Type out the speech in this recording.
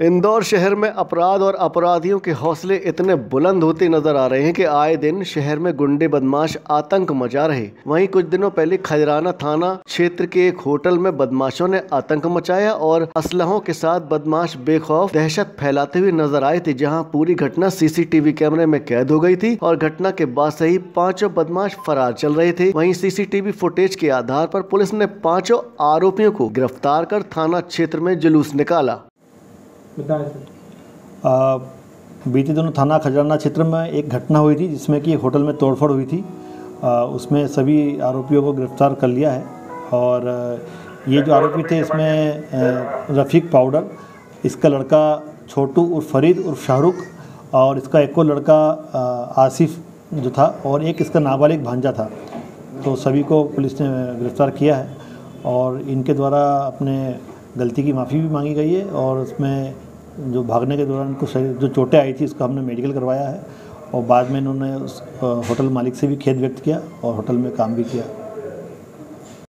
इंदौर शहर में अपराध और अपराधियों के हौसले इतने बुलंद होते नजर आ रहे हैं कि आए दिन शहर में गुंडे बदमाश आतंक मचा रहे। वहीं कुछ दिनों पहले खजराना थाना क्षेत्र के एक होटल में बदमाशों ने आतंक मचाया और असलहों के साथ बदमाश बेखौफ दहशत फैलाते हुए नजर आए थे, जहां पूरी घटना सीसीटीवी कैमरे में कैद हो गई थी और घटना के बाद से ही पांचों बदमाश फरार चल रहे थे। वहीं सीसीटीवी फुटेज के आधार पर पुलिस ने पांचों आरोपियों को गिरफ्तार कर थाना क्षेत्र में जुलूस निकाला। बीते दिनों थाना खजराना क्षेत्र में एक घटना हुई थी जिसमें कि होटल में तोड़फोड़ हुई थी। उसमें सभी आरोपियों को गिरफ्तार कर लिया है और ये जो आरोपी थे इसमें रफ़ीक पाउडर, इसका लड़का छोटू उर्फ फरीद उर्फ शाहरुख और इसका एक और लड़का आसिफ जो था और एक इसका नाबालिग भांजा था। तो सभी को पुलिस ने गिरफ्तार किया है और इनके द्वारा अपने गलती की माफ़ी भी मांगी गई है और उसमें जो भागने के दौरान इनको जो चोटें आई थी उसका हमने मेडिकल करवाया है और बाद में इन्होंने उस होटल मालिक से भी खेद व्यक्त किया और होटल में काम भी किया।